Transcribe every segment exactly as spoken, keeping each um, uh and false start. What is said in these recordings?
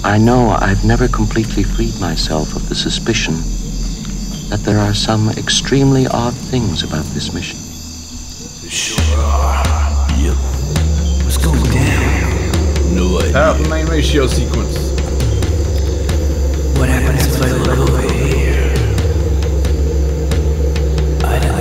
I know I've never completely freed myself of the suspicion that there are some extremely odd things about this mission. Sure are. Yep. What's going down? No idea. Out the main ratio sequence. What happens if I look over here? I don't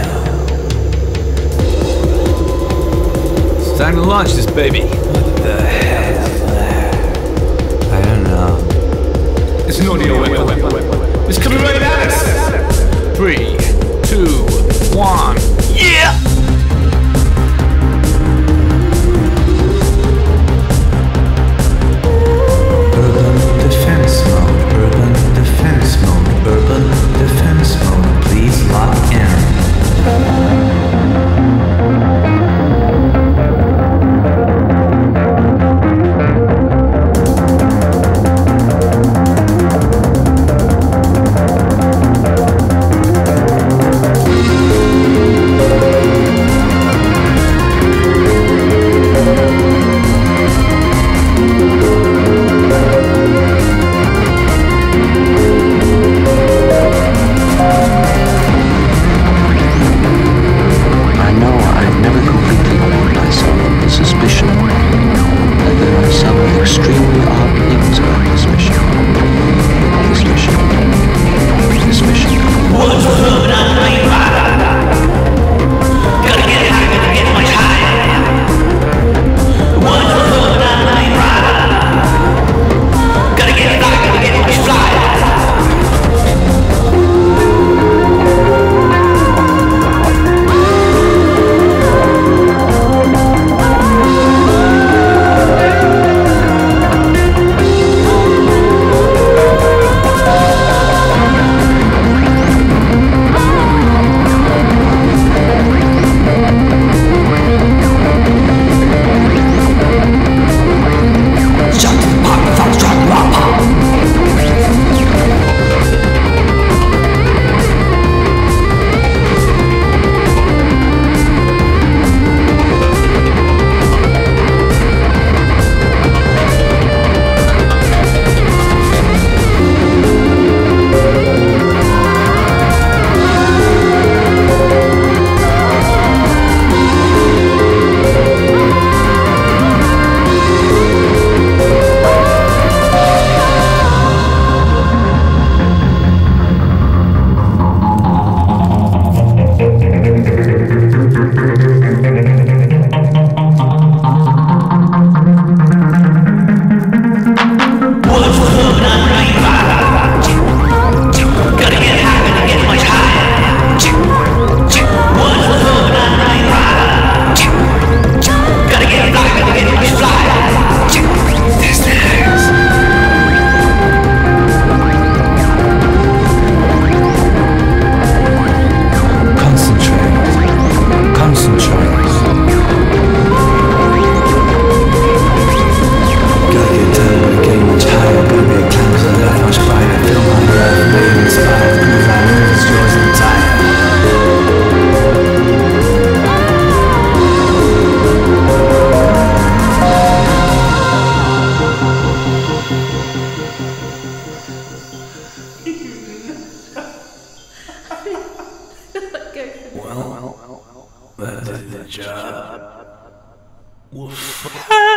know. It's time to launch this baby. What the hell is that? I don't know. It's an audio weapon. It's coming right at us. Three, two, one. Yeah! Urban defense mode, urban defense mode, urban defense mode. Please lock in. Well, that did the job. Woof.